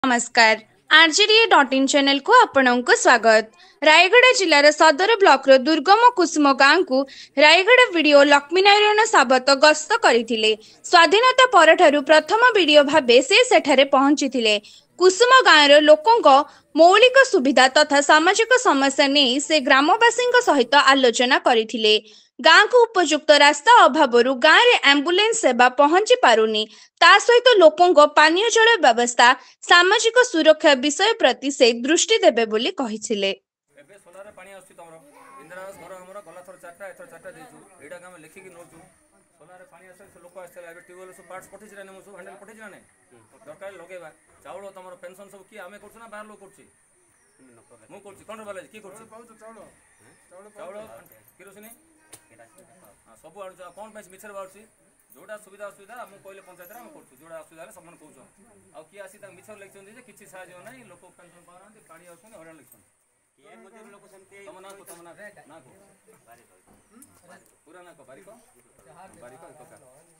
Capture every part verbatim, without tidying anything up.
नमस्कार आरजेडीए dot in channel को आपणक स्वागत। रायगढ़ जिलार सदर ब्लॉक दुर्गम कुसुम गांव को रायगढ़ वीडियो लक्ष्मीनारायण साबत गस्त करथिले। स्वाधीनता परठारु प्रथम वीडियो भाबे से सेठारे पहुंचीथिले। कुसुम गाँवर लोकंक मौलिक सुविधा तथा सामाजिक समस्या नहीं से ग्रामवासी सहित आलोचना करथिले। गाँव को उपयुक्त रास्ता अभाव गाँव में एम्बुलेंस सेवा पहुंची पारुनी, ता सहित लोकों पानीय जल व्यवस्था सामाजिक सुरक्षा विषय प्रति से दृष्टि देबे बोली कहिथिले। एबे सोलार पानी आछी तमरो इंदिरा आवास घर हमरो गला थर चारटा एथर चारटा देछु एडा गाम लिखि कि नोचु सोलार पानी आसे से लोक आछला एबे ट्यूबवेल सु पार्ट्स पठि छिरा ने मु हैंडल पठि छिरा ने दरकार लगेबा चाउल तमरो पेंशन सब की आमे करछु ना बाहर लोक करछि मु करछि कोन वाला की करछि चाउल चाउल किरोसिनी हां सब आड़ कोन पैस मिछर बाउछि जोड़ा सुविधा असुविधा हम कहले पंचायत हम करछु जोड़ा असुविधा रे समान कहउछ आ की आसी ता मिछर लेखछन जे किछि साहाय्य नै लोक पेंशन पाउनांती पानी आछन हरान लेखछन ये मजूर लोक सेमते तमना को तमना ना को बारिक पूरा ना को बारिक बारिक कका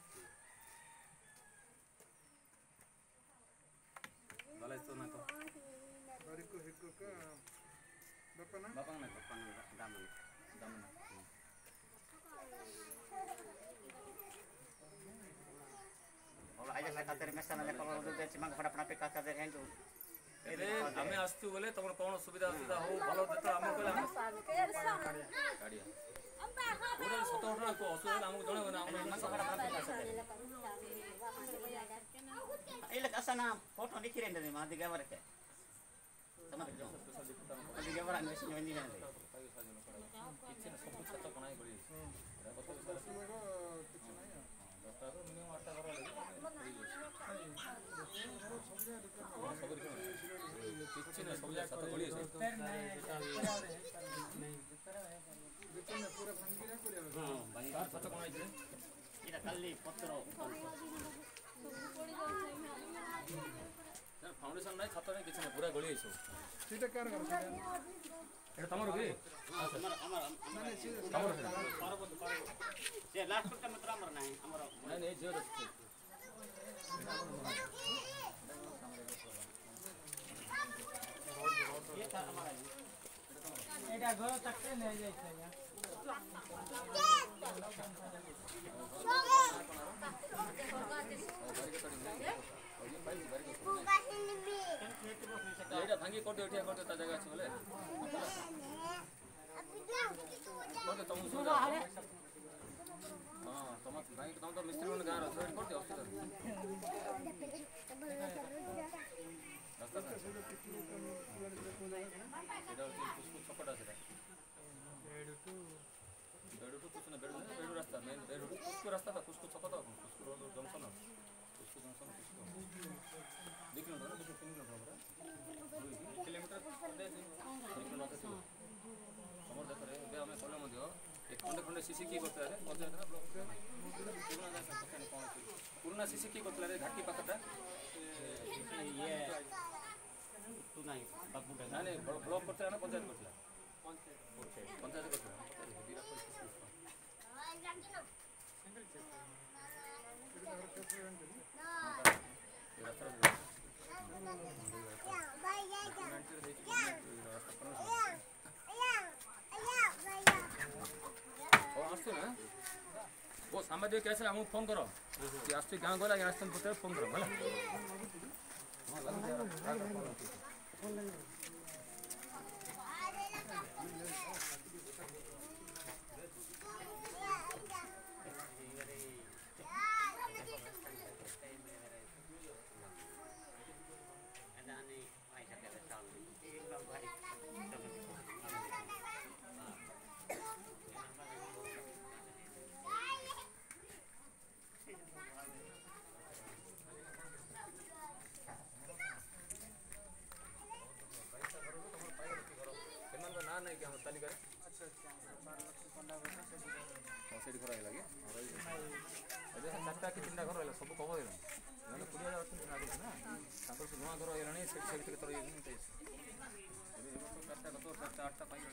भले तो ना को बारिक हिको का बापा ना बापा ना बापा ना दामन दामन और आजा ना खातिर में सना ले को दे चिमंग फटा फटा पे का का दे हेंजो एबे हमें आस्तु बोले तमन कोन सुविधा सुविधा हो भलो देत हम कहले हम गाड़िया ओरे सत उठना को असुविधा हमको जणे ना हम सफड़ा फटा इले असना फोटो लिखि रेंदे मा दिगा मरके समझ जो दिगा मरा ने सिने नि जाने किछ न सब छत बनाई गली मिनिमम आठ घर लगे किछ न सब छत गली पूरा भांगी रे करे हां भांगी छत बनाई छे इरा कल्ली पत्थर फाउंडेशन नहीं छत नहीं किछ न पूरा गली आइसो सीटा कार कर एटा तमरो के हमर हमर माने तमरो पारबत पारबत जे लास्ट तक मतलब हमर नहीं हमर नहीं नहीं जे ये था हमारा एटा घर तक से ले जाय छै एटा भांगी कोटे उठिया कोटे ता जगह छ बोले कोटे तुम सुजा हां तुम भाई तुम तो मिस्त्री मन गार छ कोटे ऑफिसर रास्ता एटा कुछ छपटा सेटा बेडू टू बेडू टू कुछ न बेडू बेडू रास्ता मेन बेडू कुछ रास्ता था कुछ छपटा कुछ रोड जंक्शन कुछ जंक्शन कुछ देखिन ना देखो तीन किलोमीटर किलोमीटर दे दिन समर देख रे बे हमें कोले मध्य एक खंडे खंडे सीसी की करता रे पंचायत ना ब्लॉक पुराना जैसा पता नहीं कौन पुराना सीसी की करता रे घाटी पकटा ये तू नहीं बाबू ना नहीं ब्लॉक करता है ना पंचायत करता पंचायत पंचायत करता दिरा पर वो सामने कैसे हम फोन करो कि आज गाँव गला यहाँ से फोन करो भला नहीं क्या तालिका अच्छा सेठी घर है लगे अबे चारटा कि तीनटा घर है सब कवर है माने कुड़ी हजार अछि ना ना तांको से नवा घर है नहीं सेठी सेठी के तरह ये नहीं अबे तो चारटा तो चारटा आठटा पाई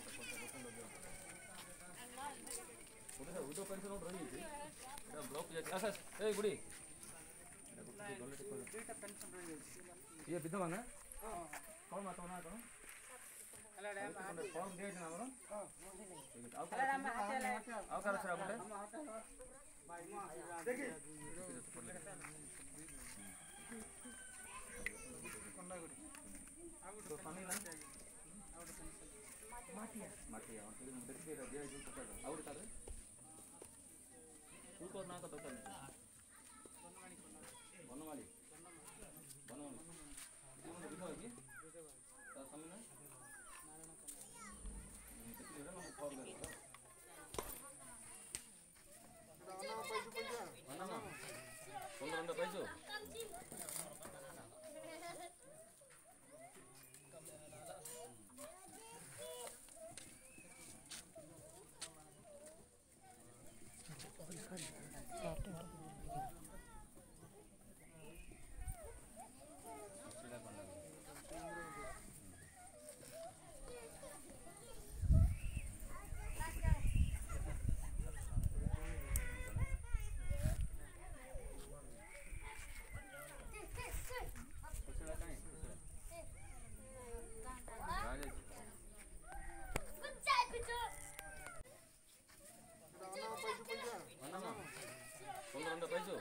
उदो पेंशन रही ब्लॉक आकाश ए गुड़ी ये विधवा ना कौन माता ना कौन फॉर्म दिए ना हमरो आउ कर छरा बोले देखि कोना गुड़ी तो पानी ना माटिया माटिया मतलब देखिए दिया जो पता और तारे फुल को ना का दरकार नहीं बनवाली बनवाली ये मतलब बिना है ता सामने देखिए ना हम फॉर्म दे रहा दाना पैसो पैसा बनना पंद्रह दा पैसो पंद्रह पैसो